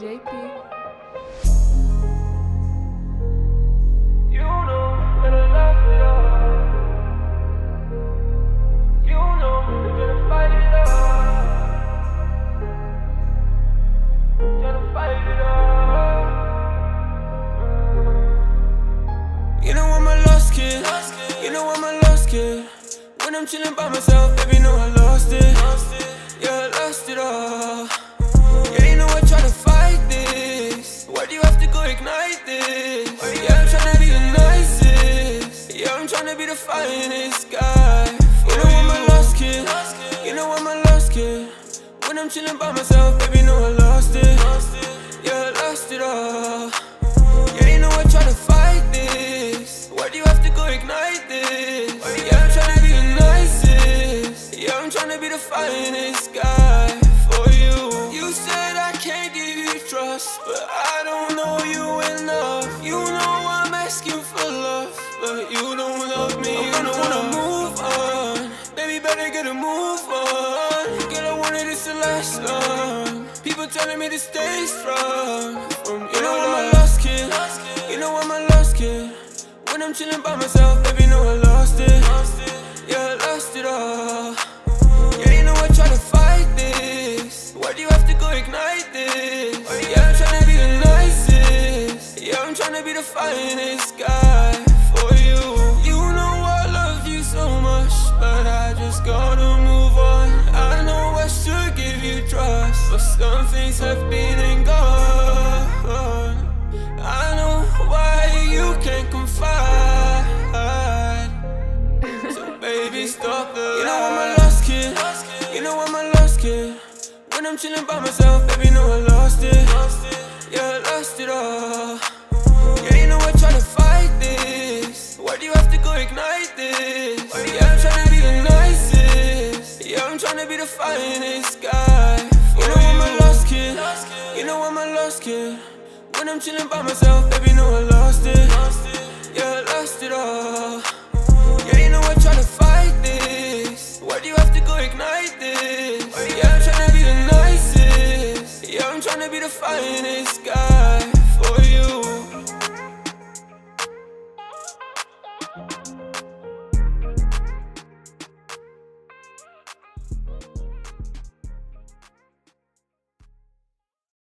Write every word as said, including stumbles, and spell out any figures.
J P. You know I'm a lost kid, you know I'm a lost kid. When I'm chillin' by myself, baby, know I lost it. Yeah, I lost it all. Yeah, you know I try to fight this. Why do you have to go ignite this? Yeah, I'm tryna be the nicest. Yeah, I'm tryna be the finest guy. You know I'm a lost kid, you know I'm a lost kid. When I'm chillin' by myself, baby, know I lost it. Yeah, I lost it all. Yeah, you know I try to fight this. Why do you have to go ignite this? Yeah, I'm tryna be the nicest. Yeah, I'm tryna be the finest guy for you. You said I can't give you trust, but I don't know you enough. You know I'm asking for love, but you don't love me. I'm gonna wanna move on. Baby, better get a move on. Girl, I wanted this to last long. People telling me to stay strong. From you know I'm a lost kid, you know I'm a lost kid. When I'm chillin' by myself, baby, know I lost it. Yeah, I lost it all. Yeah, you know I try to fight this. Why do you have to go ignite this? Yeah, I'm tryna be the nicest. Yeah, I'm tryna be the finest guy for you. You know I love you so much, but I just gotta move on. I know I should give you trust, but some things have been and gone. I know why you can't confide. So baby, stop the You know I'm a lost kid, you know I'm a lost kid. When I'm chillin' by myself, baby, know I lost it. Yeah, I lost it all. Yeah, you know I try to fight this. Why do you have to go ignite this? Yeah, I'm tryna be the nicest. Yeah, I'm tryna be the finest guy. You know I'm a lost kid, you know I'm a lost kid. When I'm chillin' by myself, baby, know I lost it. Yeah, I lost it all. Yeah, you know I try to fight this. Why do you have to go ignite this? Yeah, I'm tryna be the nicest. Yeah, I'm tryna be the finest guy.